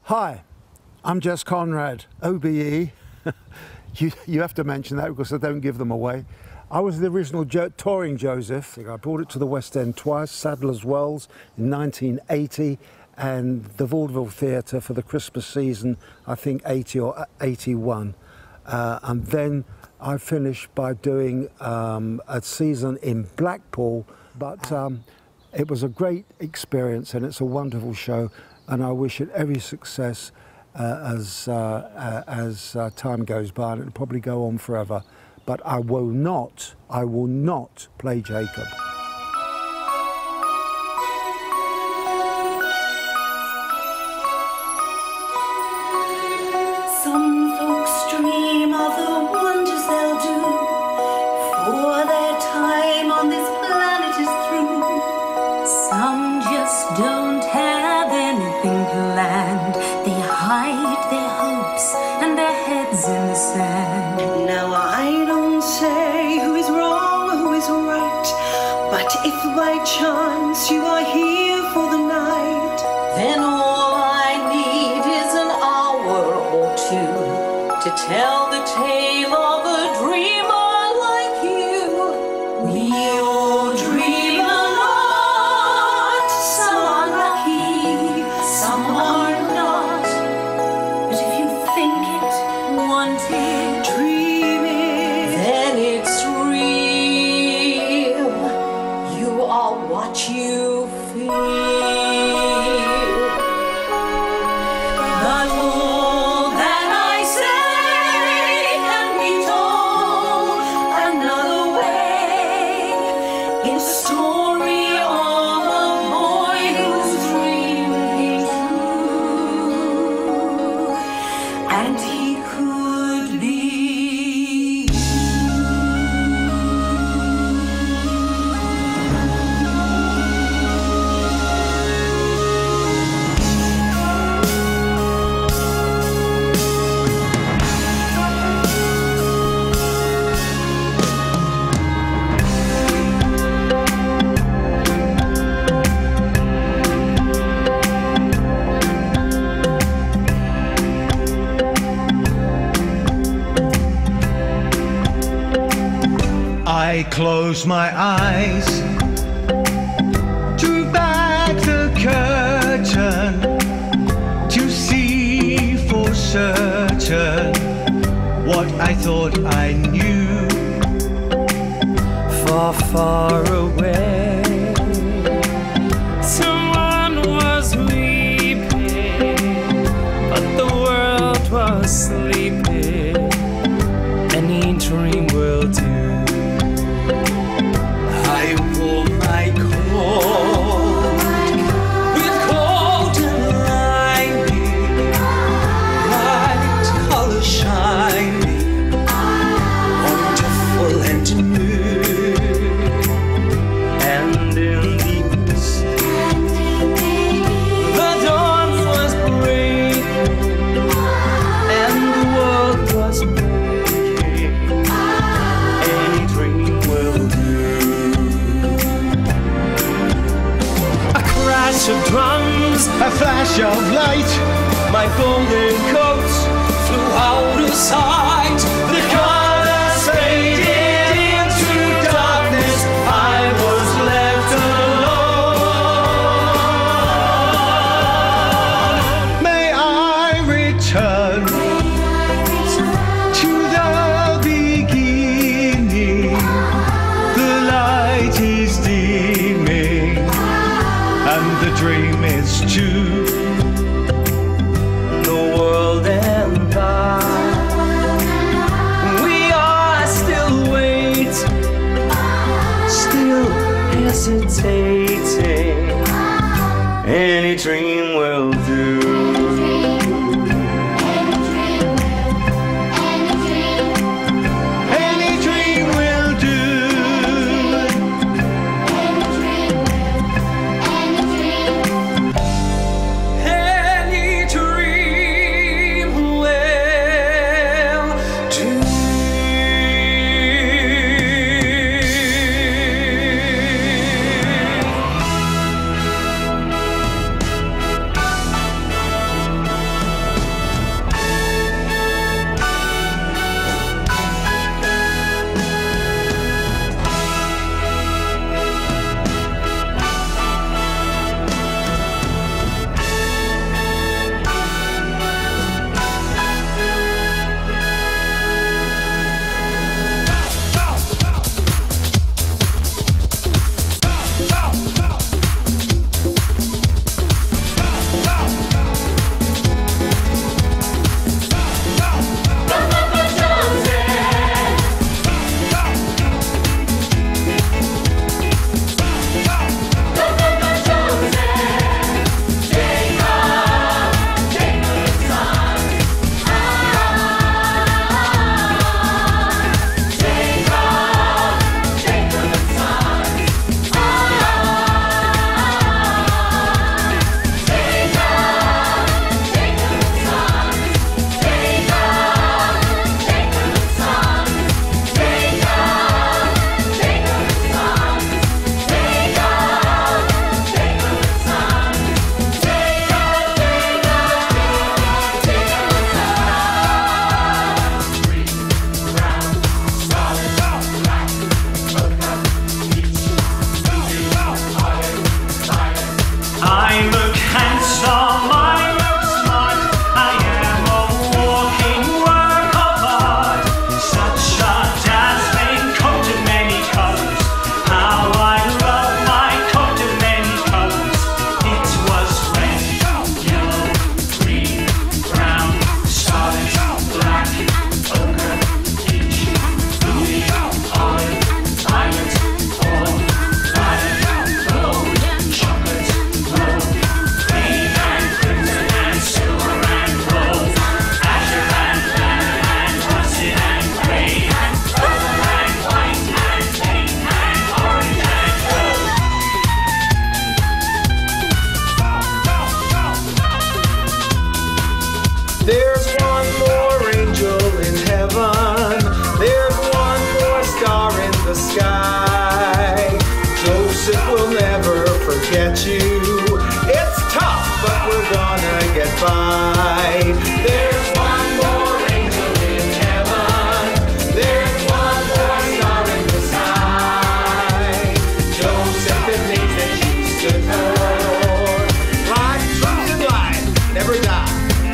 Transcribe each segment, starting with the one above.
Hi, I'm Jess Conrad, OBE. you have to mention that because I don't give them away. I was the original touring Joseph. I brought it to the West End twice, Sadler's Wells in 1980 and the Vaudeville Theatre for the Christmas season, I think 80 or 81. And then I finished by doing a season in Blackpool, but it was a great experience and it's a wonderful show, and I wish it every success as time goes by, and it'll probably go on forever. But I will not play Jacob. Some folks dream of the wonders they'll do before their time on this planet is through. Some just don't have anything planned. They hide their hopes and their heads in the sand. Now I don't say who is wrong or who is right, but if by chance you are here for the night, then all I need is an hour or two to tell the tale of a dreamer like you. We all dream a lot. Some are lucky, some are not. But if you think it, want it, dream it, then it's real. You are what you feel. But all that I say can be told another way. It's a story of a boy whose dream came true, and he could be you. I close my eyes, drew back the curtain to see for certain what I thought I knew. Far, far away, someone was weeping, but the world was sleeping. Any dream will do. I wore my coat with golden lining, bright color shining, wonderful and new. And in the east, the dawn was breaking, and the world was making. Any dream will do. Of drums, a flash of light, my golden coat flew out of sight. The colors faded into darkness. I was left alone. May I return to the beginning. The light is dimming, and the dream is true. The world and I There's one more angel in heaven. There's one more star in the sky. Joseph will never forget you. It's tough, but we're gonna get by. There's one more angel in heaven. There's one more star in the sky. Joseph, the things that you stood for. Life, truth, and life never die.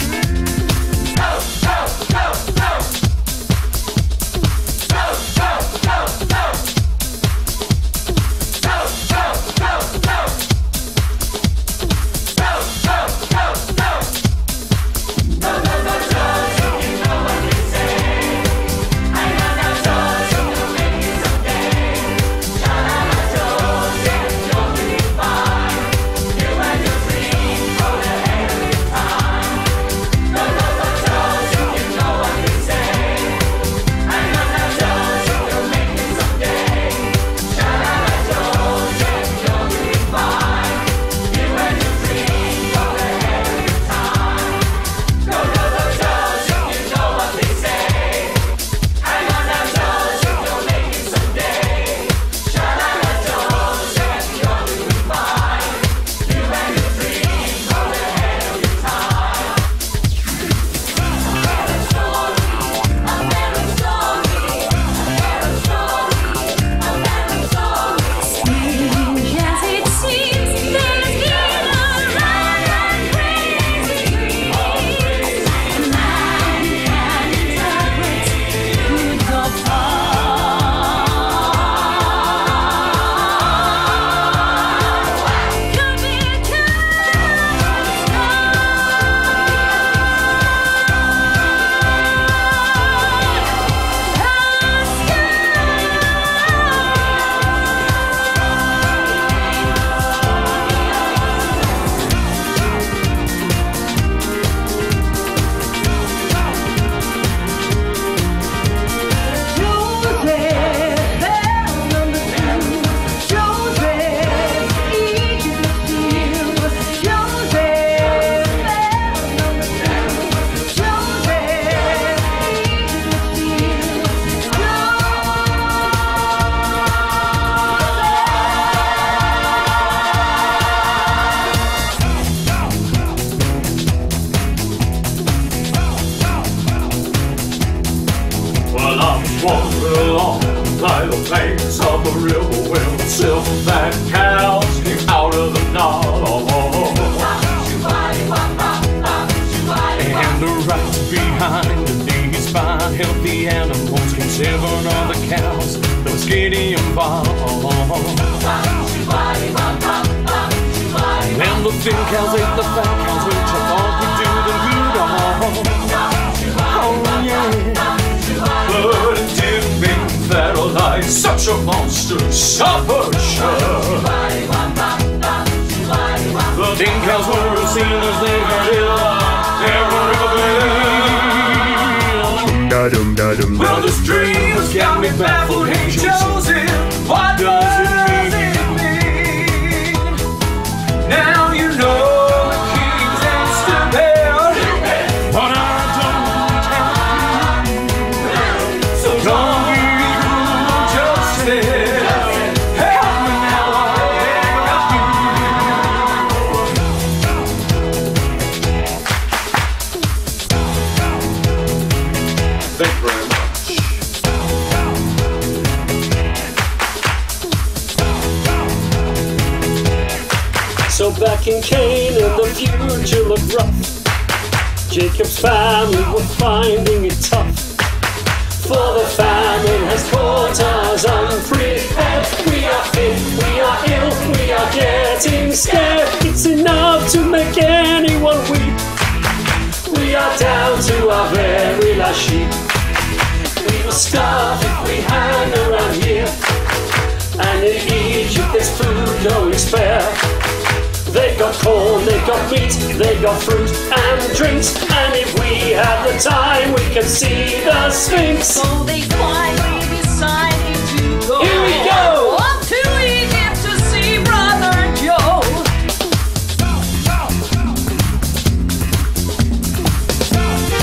Well, this dream has got me baffled. Hey, Joseph, what does it mean? Now you know the king's answer there, but I don't tell you. So don't be cruel, Joseph. Help me now, I beg of you. Thank you very much. So back in Canaan, the future looked rough. Jacob's family were finding it tough. For the famine has caught us unprepared. We are fit, we are ill, we are getting scared. It's enough to make anyone weep. We are down to our very last sheep. We will starve if we hang around here. And in Egypt there's food going spare. They got corn, they got meat, they got fruit and drinks. And if we have the time, we can see the Sphinx. So they finally decided to go. Here we go! Up to Egypt to see Brother Joe.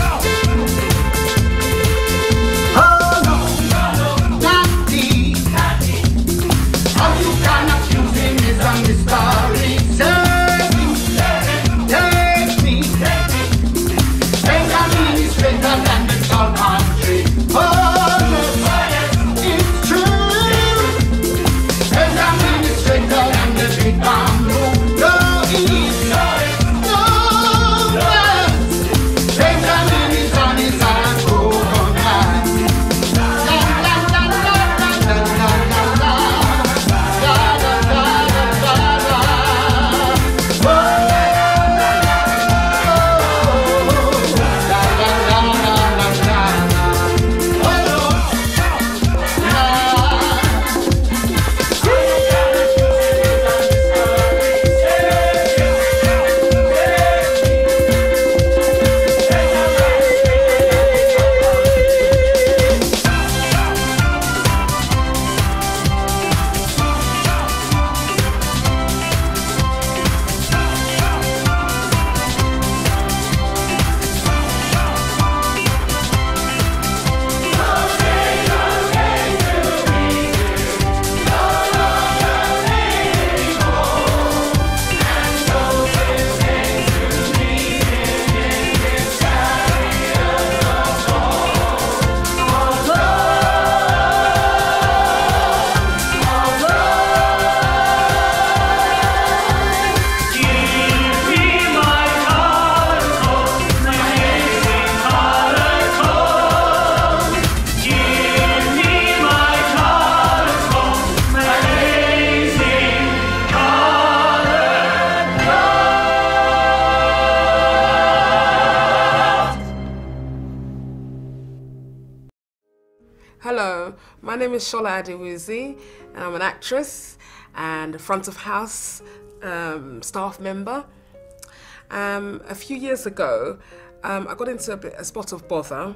Hello, my name is Shola Adewuzi, and I'm an actress and a front of house staff member. A few years ago, I got into a spot of bother.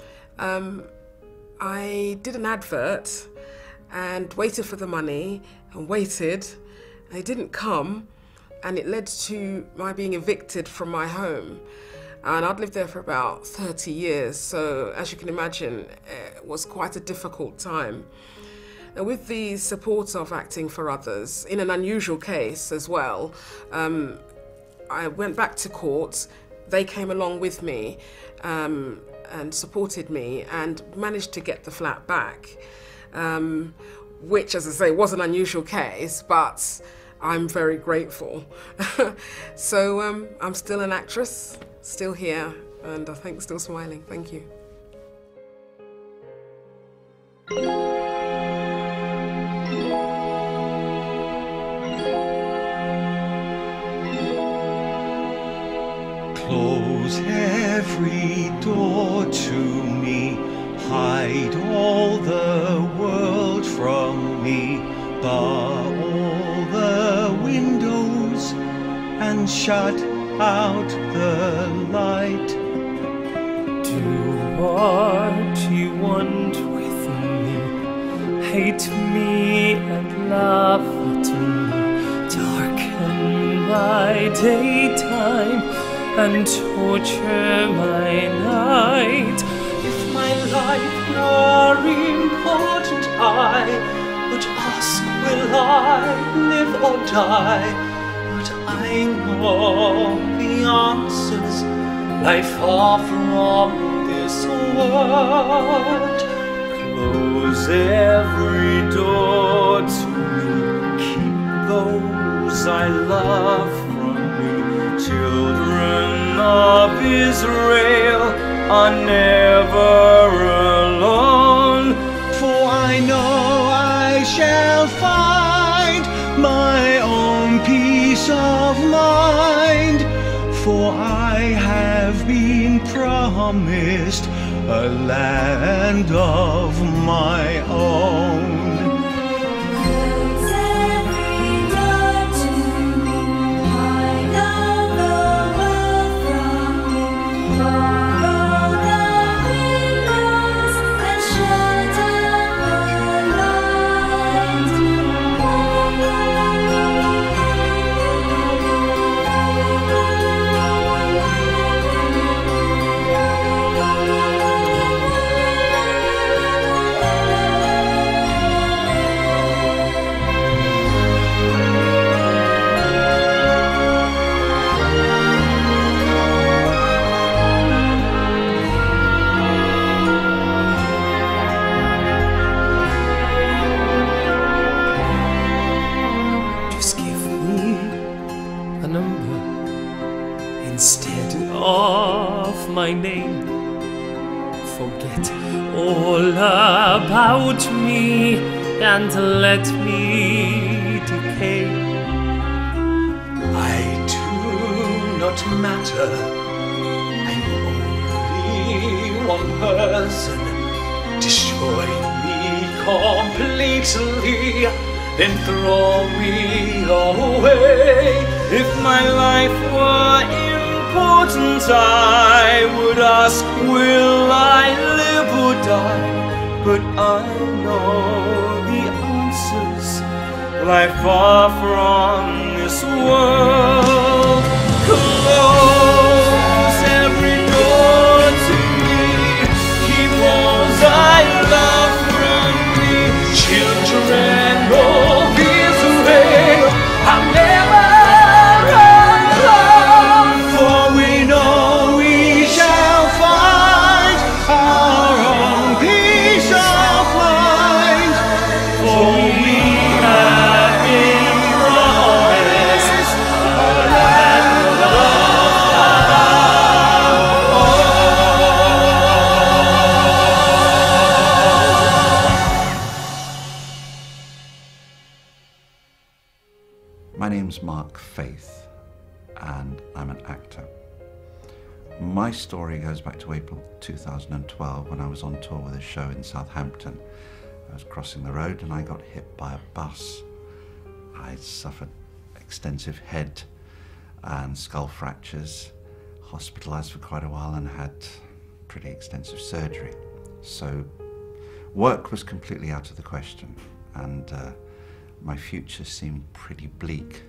I did an advert and waited for the money and waited, and it didn't come, and it led to my being evicted from my home. And I'd lived there for about 30 years, so as you can imagine, it was quite a difficult time. And with the support of Acting for Others, in an unusual case as well, I went back to court. They came along with me and supported me and managed to get the flat back, which, as I say, was an unusual case, but I'm very grateful. So I'm still an actress, still here, and I think still smiling. Thank you. Close every door to me, hide all the world from me, bar all the windows and shut out the light. Do what you want with me, hate me and laugh at me, darken my daytime and torture my night. If my life were important, I would ask, will I live or die? But I know the answers lie far from this world. Close every door to me, keep those I love from me. Children of Israel are never alone, for I know I shall find my own peace of mind, for I have been promised a land of my own. Close every door to me, hide all the world from me, bar all the windows and shut out the light. Just give me a number instead of my name. Forget all about me and let me decay. I do not matter, I'm only one person. Destroy me completely, then throw me away. If my life were important, I would ask, will I live or die? But I know the answers lie far from this world. Close every door to me, keep those I love from me. Children of Israel, I'm never alone, for we know we shall find our own peace of mind, for we have been promised a land of My name's Mark Faith, and I'm an actor. My story goes back to April 2012 when I was on tour with a show in Southampton. I was crossing the road and I got hit by a bus. I suffered extensive head and skull fractures, hospitalised for quite a while and had pretty extensive surgery. So work was completely out of the question and my future seemed pretty bleak.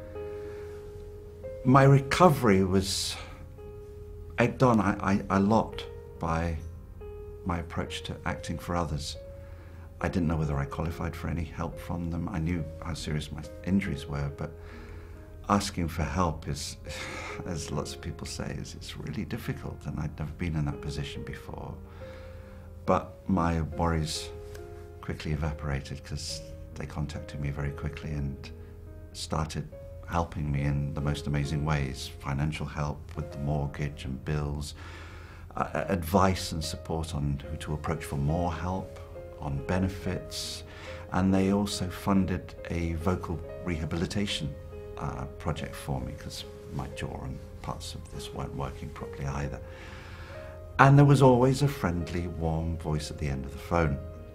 My recovery was egged on a lot by my approach to acting for others. I didn't know whether I qualified for any help from them. I knew how serious my injuries were, but asking for help is, as lots of people say, it's really difficult, and I'd never been in that position before. But my worries quickly evaporated because they contacted me very quickly and started helping me in the most amazing ways. Financial help with the mortgage and bills, advice and support on who to approach for more help, on benefits, and they also funded a vocal rehabilitation project for me because my jaw and parts of this weren't working properly either. And there was always a friendly, warm voice at the end of the phone.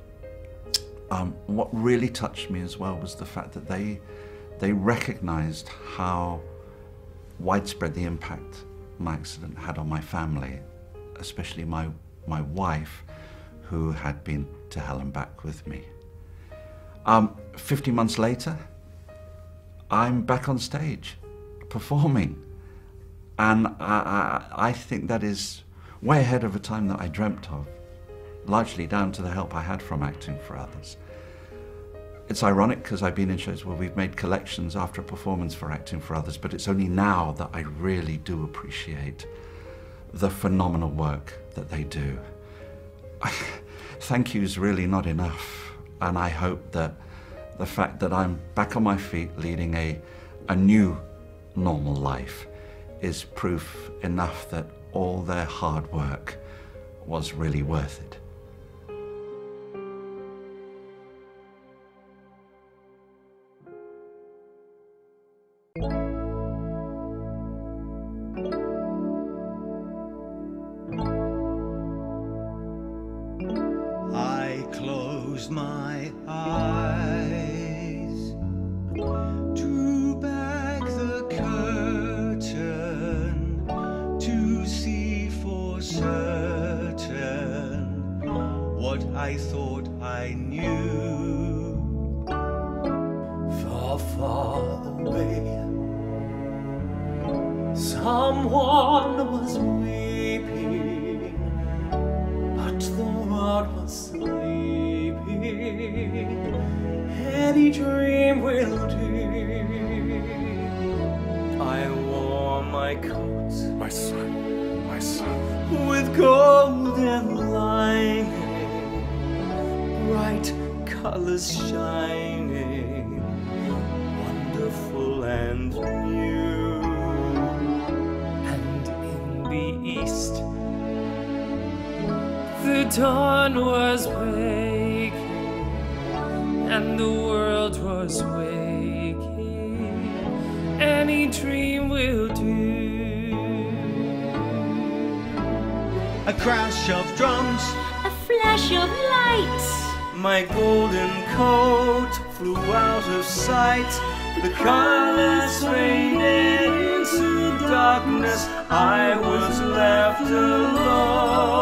What really touched me as well was the fact that they recognized how widespread the impact my accident had on my family, especially my wife, who had been to hell and back with me. 50 months later, I'm back on stage, performing. And I think that is way ahead of a time that I dreamt of, largely down to the help I had from acting for others. It's ironic because I've been in shows where we've made collections after a performance for acting for others, but it's only now that I really do appreciate the phenomenal work that they do. Thank you is really not enough, and I hope that the fact that I'm back on my feet leading a new normal life is proof enough that all their hard work was really worth it. I closed my eyes, drew back the curtain to see for certain what I thought I knew. Far, far away, someone was weeping, but the world was sleeping. Any dream will do. I wore my coat, my son, with golden lining, bright colors shining, wonderful and new. And in the east, the dawn was waking, and the world was waking. Any dream will do. A crash of drums, A flash of light. my golden coat flew out of sight. The colors faded into darkness. I was left alone.